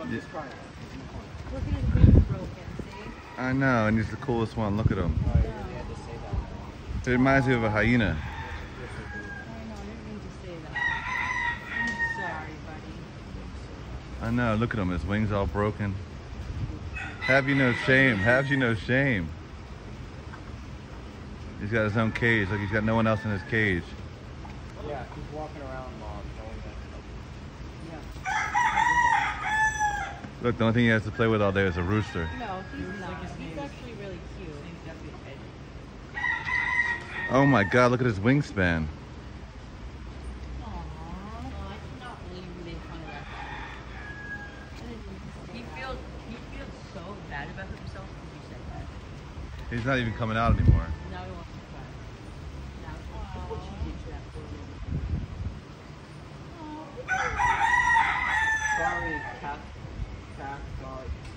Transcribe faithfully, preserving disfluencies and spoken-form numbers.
Yeah. Look at his wings broken, see? I know, and he's the coolest one. Look at him. Oh, you really had to say that. It reminds me of a hyena. I know, I didn't mean to say that. I'm sorry, buddy. I know, look at him. His wings all broken. Have you no shame? Have you no shame? He's got his own cage. Like he's got no one else in his cage. Yeah, he's walking around, Mom, showing that. Yeah. Look, the only thing he has to play with all day is a rooster. No, he's not. He's actually really cute. Oh my God, look at his wingspan. Aww. Oh, I cannot believe you made fun of that. He feels he feels so bad about himself because you said that. He's not even coming out anymore. Now he wants to cry. Now, look what you did to that poor little. Sorry, cat, cat, dog.